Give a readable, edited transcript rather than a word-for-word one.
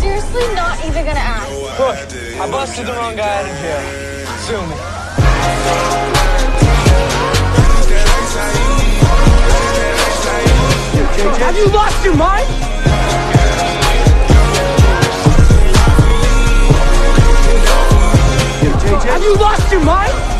seriously not even gonna ask? Look, I busted the wrong guy out of jail. Sue me. Have you lost your mind? Have you lost your mind?